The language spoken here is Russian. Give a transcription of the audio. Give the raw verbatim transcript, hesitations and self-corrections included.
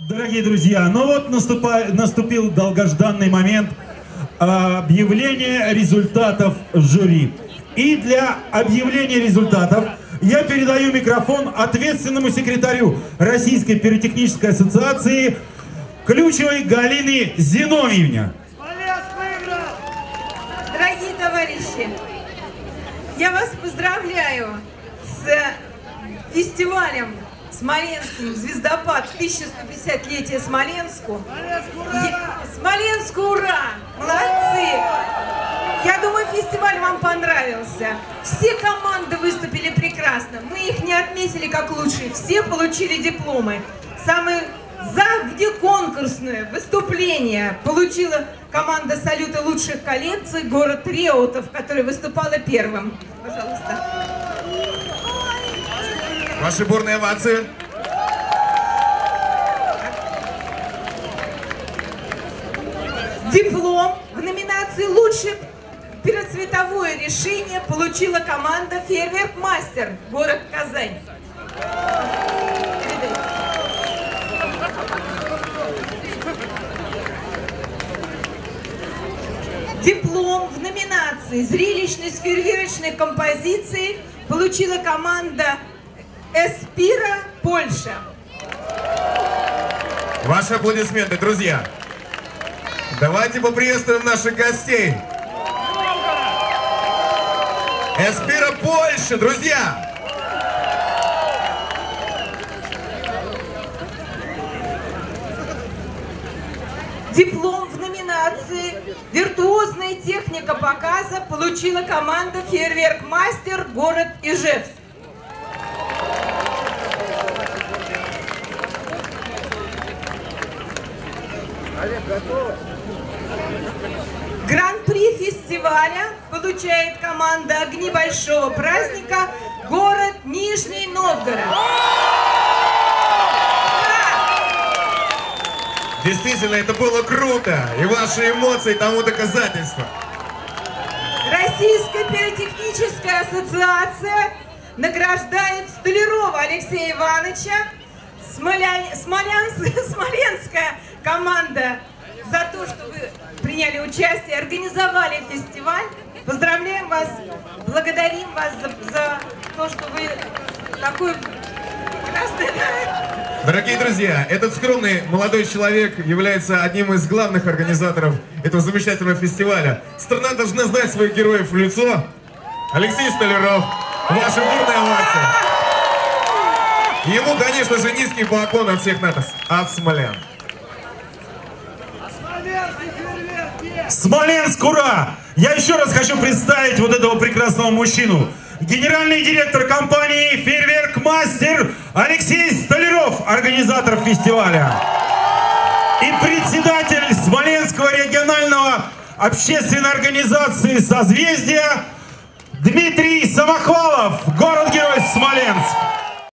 Дорогие друзья, ну вот наступа... наступил долгожданный момент объявления результатов жюри. И для объявления результатов я передаю микрофон ответственному секретарю Российской пиротехнической ассоциации Ключевой Галине Зиновьевне. Дорогие товарищи, я вас поздравляю с фестивалем Смоленским «Звездопад» тысяча сто пятидесятилетие Смоленску. Смоленску, ура! Молодцы! Я думаю, фестиваль вам понравился. Все команды выступили прекрасно. Мы их не отметили как лучшие. Все получили дипломы. Самое за внеконкурсное выступление получила команда «Салюта лучших коллекций» город Реутов, которая выступала первым. Пожалуйста. Ваши бурные овации. Диплом в номинации «Лучшее пироцветовое решение» получила команда «Фейерверк Мастер», город Казань. Диплом в номинации «Зрелищной с фейерверочной композицией» получила команда «Эспира», Польша. Ваши аплодисменты, друзья. Давайте поприветствуем наших гостей. Эспира, Польша, друзья. Диплом в номинации «Виртуозная техника показа» получила команда «Фейерверк Мастер», город Ижевск. Гран-при фестиваля получает команда «Огни большого праздника», город Нижний Новгород. Действительно, это было круто, и ваши эмоции тому доказательство. Российская пиротехническая ассоциация награждает Столярова Алексея Ивановича, Смоля... Смолянс... Смоленская команда, за то, что вы приняли участие, организовали фестиваль. Поздравляем вас, благодарим вас за, за то, что вы такой прекрасный. Дорогие друзья, этот скромный молодой человек является одним из главных организаторов этого замечательного фестиваля. Страна должна знать своих героев в лицо. Алексей Столяров, ваша бурная овация. Ему, конечно же, низкий поклон от всех нас, от смолян. Смоленск, ура! Я еще раз хочу представить вот этого прекрасного мужчину. Генеральный директор компании «Фейерверк Мастер» Алексей Столяров, организатор фестиваля. И председатель Смоленского регионального общественной организации «Созвездие» Дмитрий Самохвалов, город-герой Смоленск.